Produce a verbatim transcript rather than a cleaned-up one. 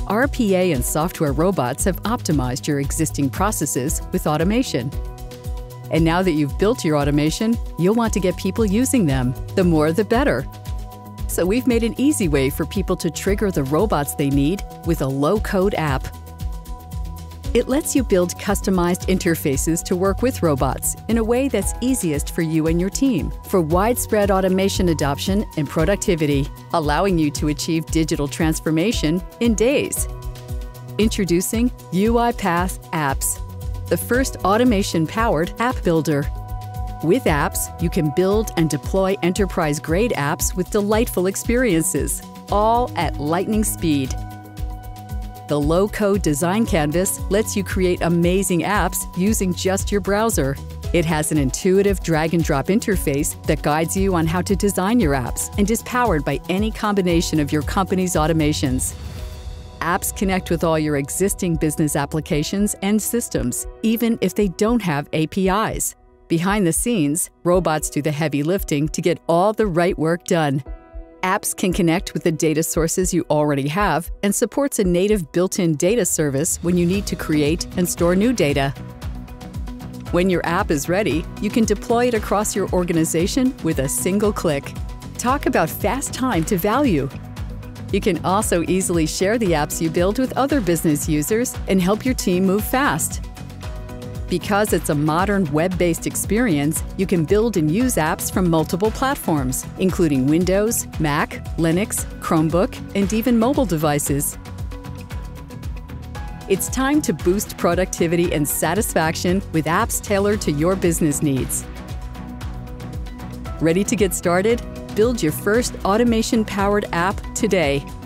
R P A and software robots have optimized your existing processes with automation. And now that you've built your automation, you'll want to get people using them. The more, the better. So we've made an easy way for people to trigger the robots they need with a low-code app. It lets you build customized interfaces to work with robots in a way that's easiest for you and your team for widespread automation adoption and productivity, allowing you to achieve digital transformation in days. Introducing UiPath Apps, the first automation-powered app builder. With apps, you can build and deploy enterprise-grade apps with delightful experiences, all at lightning speed. The low-code design canvas lets you create amazing apps using just your browser. It has an intuitive drag-and-drop interface that guides you on how to design your apps and is powered by any combination of your company's automations. Apps connect with all your existing business applications and systems, even if they don't have A P Is. Behind the scenes, robots do the heavy lifting to get all the right work done. Apps can connect with the data sources you already have and supports a native built-in data service when you need to create and store new data. When your app is ready, you can deploy it across your organization with a single click. Talk about fast time to value. You can also easily share the apps you build with other business users and help your team move fast. Because it's a modern web-based experience, you can build and use apps from multiple platforms, including Windows, Mac, Linux, Chromebook, and even mobile devices. It's time to boost productivity and satisfaction with apps tailored to your business needs. Ready to get started? Build your first automation-powered app today.